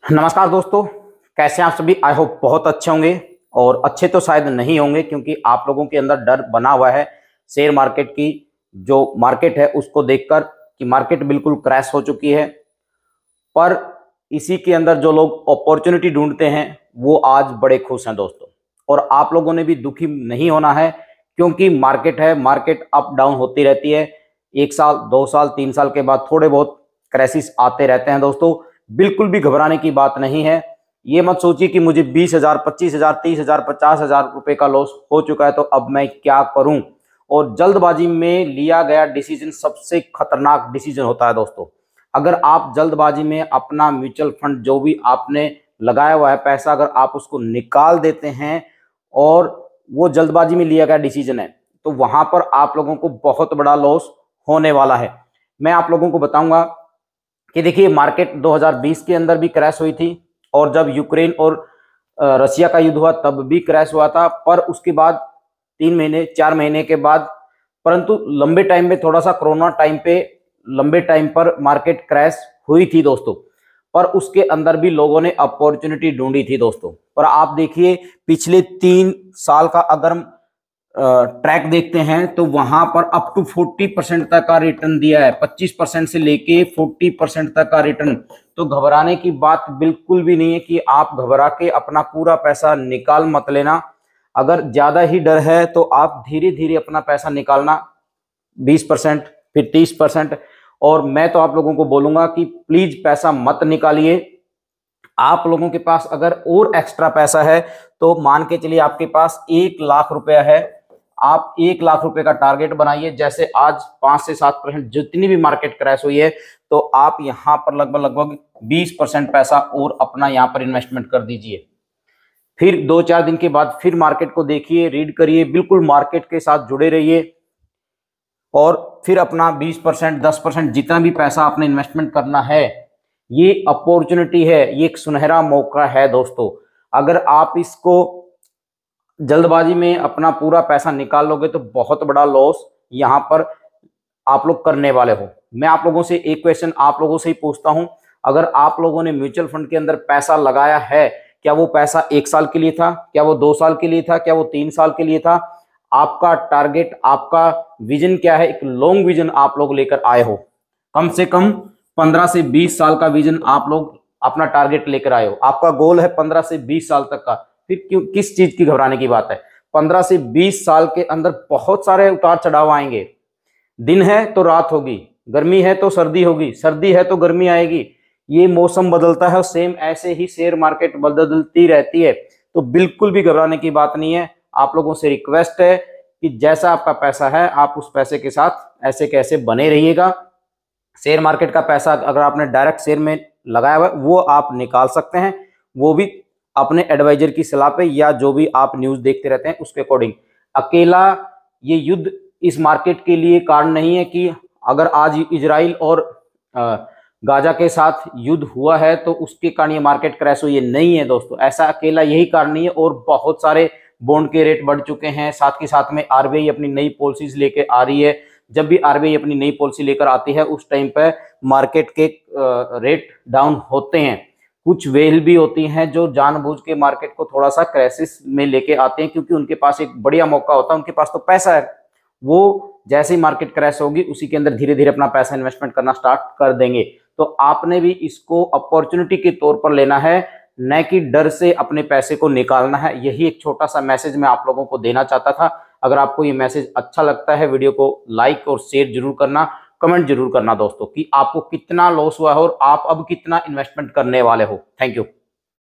नमस्कार दोस्तों, कैसे हैं आप सभी। आई होप बहुत अच्छे होंगे। और अच्छे तो शायद नहीं होंगे क्योंकि आप लोगों के अंदर डर बना हुआ है शेयर मार्केट की, जो मार्केट है उसको देखकर कि मार्केट बिल्कुल क्रैश हो चुकी है। पर इसी के अंदर जो लोग अपॉर्चुनिटी ढूंढते हैं वो आज बड़े खुश हैं दोस्तों। और आप लोगों ने भी दुखी नहीं होना है क्योंकि मार्केट है, मार्केट अप डाउन होती रहती है। 1 साल 2 साल 3 साल के बाद थोड़े बहुत क्रैसिस आते रहते हैं दोस्तों। बिल्कुल भी घबराने की बात नहीं है। ये मत सोचिए कि मुझे 20,000 25,000 30,000 50,000 रुपए का लॉस हो चुका है तो अब मैं क्या करूं। और जल्दबाजी में लिया गया डिसीजन सबसे खतरनाक डिसीजन होता है दोस्तों। अगर आप जल्दबाजी में अपना म्यूचुअल फंड जो भी आपने लगाया हुआ है पैसा, अगर आप उसको निकाल देते हैं और वो जल्दबाजी में लिया गया डिसीजन है तो वहां पर आप लोगों को बहुत बड़ा लॉस होने वाला है। मैं आप लोगों को बताऊंगा कि देखिए, मार्केट 2020 के अंदर भी क्रैश हुई थी और जब यूक्रेन और रसिया का युद्ध हुआ तब भी क्रैश हुआ था। पर उसके बाद 3 महीने 4 महीने के बाद, परंतु लंबे टाइम में, थोड़ा सा कोरोना टाइम पे लंबे टाइम पर मार्केट क्रैश हुई थी दोस्तों। पर उसके अंदर भी लोगों ने अपॉर्चुनिटी ढूंढी थी दोस्तों। पर आप देखिए, पिछले 3 साल का अगर ट्रैक देखते हैं तो वहां पर अप टू 40% तक का रिटर्न दिया है। 25% से लेके 40% तक का रिटर्न। तो घबराने की बात बिल्कुल भी नहीं है कि आप घबरा के अपना पूरा पैसा निकाल मत लेना। अगर ज्यादा ही डर है तो आप धीरे धीरे अपना पैसा निकालना, 20% फिर 30%। और मैं तो आप लोगों को बोलूंगा कि प्लीज पैसा मत निकालिए। आप लोगों के पास अगर और एक्स्ट्रा पैसा है तो मान के चलिए आपके पास 1 लाख रुपया है, आप 1 लाख रुपए का टारगेट बनाइए। जैसे आज 5 से 7% जितनी भी मार्केट क्रैश हुई है तो आप यहां पर लगभग 20% पैसा और अपना यहां पर इन्वेस्टमेंट कर दीजिए। फिर 2-4 दिन के बाद फिर मार्केट को देखिए, रीड करिए, बिल्कुल मार्केट के साथ जुड़े रहिए और फिर अपना 20% 10% जितना भी पैसा आपने इन्वेस्टमेंट करना है। ये अपॉर्चुनिटी है, ये एक सुनहरा मौका है दोस्तों। अगर आप इसको जल्दबाजी में अपना पूरा पैसा निकाल लोगे तो बहुत बड़ा लॉस यहां पर आप लोग करने वाले हो। मैं आप लोगों से एक क्वेश्चन आप लोगों से ही पूछता हूं, अगर आप लोगों ने म्यूचुअल फंड के अंदर पैसा लगाया है, क्या वो पैसा 1 साल के लिए था, क्या वो 2 साल के लिए था, क्या वो 3 साल के लिए था? आपका टारगेट, आपका विजन क्या है? एक लॉन्ग विजन आप लोग लेकर आए हो। कम से कम 15 से 20 साल का विजन आप लोग अपना टारगेट लेकर आए हो। आपका गोल है 15 से 20 साल तक का। फिर क्यों, किस चीज की घबराने की बात है? 15 से 20 साल के अंदर बहुत सारे उतार चढ़ाव आएंगे। दिन है तो रात होगी, गर्मी है तो सर्दी होगी, सर्दी है तो गर्मी आएगी। ये मौसम बदलता है और सेम ऐसे ही शेयर मार्केट बदलती रहती है। तो बिल्कुल भी घबराने की बात नहीं है। आप लोगों से रिक्वेस्ट है कि जैसा आपका पैसा है आप उस पैसे के साथ ऐसे कैसे बने रहिएगा। शेयर मार्केट का पैसा अगर आपने डायरेक्ट शेयर में लगाया हुआ है वो आप निकाल सकते हैं, वो भी अपने एडवाइजर की सलाह पे या जो भी आप न्यूज देखते रहते हैं उसके अकॉर्डिंग। अकेला ये युद्ध इस मार्केट के लिए कारण नहीं है कि अगर आज इजराइल और गाजा के साथ युद्ध हुआ है तो उसके कारण ये मार्केट क्रैश हुई है, नहीं है दोस्तों। ऐसा अकेला यही कारण नहीं है, और बहुत सारे बॉन्ड के रेट बढ़ चुके हैं। साथ के साथ में आरबीआई अपनी नई पॉलिसीज लेके आ रही है। जब भी आरबीआई अपनी नई पॉलिसी लेकर आती है उस टाइम पे मार्केट के रेट डाउन होते हैं। कुछ वेल भी होती हैं जो जानबूझ के मार्केट को थोड़ा सा क्राइसिस में लेके आते हैं क्योंकि उनके पास एक बढ़िया मौका होता है, उनके पास तो पैसा है। वो जैसे ही मार्केट क्रैश होगी उसी के अंदर धीरे धीरे अपना पैसा इन्वेस्टमेंट करना स्टार्ट कर देंगे। तो आपने भी इसको अपॉर्चुनिटी के तौर पर लेना है, न कि डर से अपने पैसे को निकालना है। यही एक छोटा सा मैसेज मैं आप लोगों को देना चाहता था। अगर आपको ये मैसेज अच्छा लगता है, वीडियो को लाइक और शेयर जरूर करना, कमेंट जरूर करना दोस्तों कि आपको कितना लॉस हुआ है और आप अब कितना इन्वेस्टमेंट करने वाले हो। Thank you.